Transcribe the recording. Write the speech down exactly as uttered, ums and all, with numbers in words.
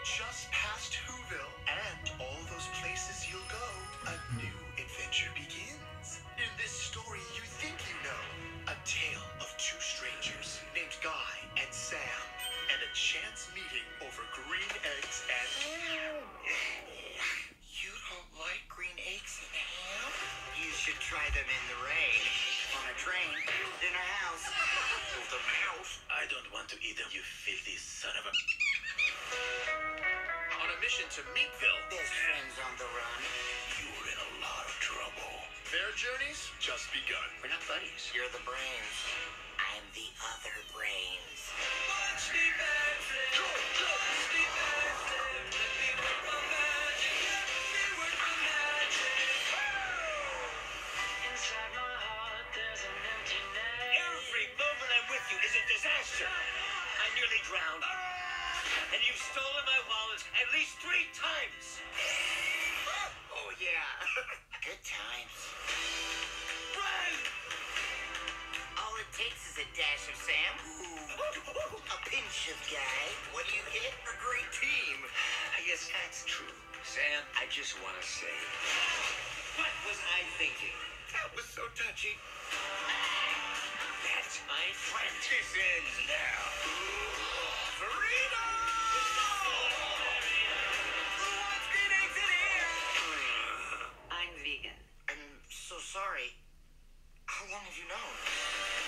just past Whoville and all those places you'll go, a new adventure begins. In this story you think you know, a tale of two strangers named Guy and Sam, and a chance meeting over green eggs and ham. You don't like green eggs and ham? You should try them in the rain, on a train, in a house. The mouse? I don't want to eat them, you filthy son of a... On a mission to Meatville. Best friends on the run. You're in a lot of trouble. Their journey's just begun. We're not buddies. You're the brains. I'm the other brains. Watch me backflip. Go, go. Watch me backflip. Let me work my magic. Let me work my magic. Inside my heart, there's an emptiness. Every moment I'm with you is a disaster. I nearly drowned. And you've stolen my wallet at least three times. Oh, yeah. Good times. Run! All it takes is a dash of Sam. Ooh. A pinch of Guy. What do you get? A great team. I guess that's true. Sam, I just want to say, what was I thinking? That was so touching. That's my friend. This ends now. Freedom! Who wants green eggs in here? I'm vegan. I'm so sorry. How long have you known?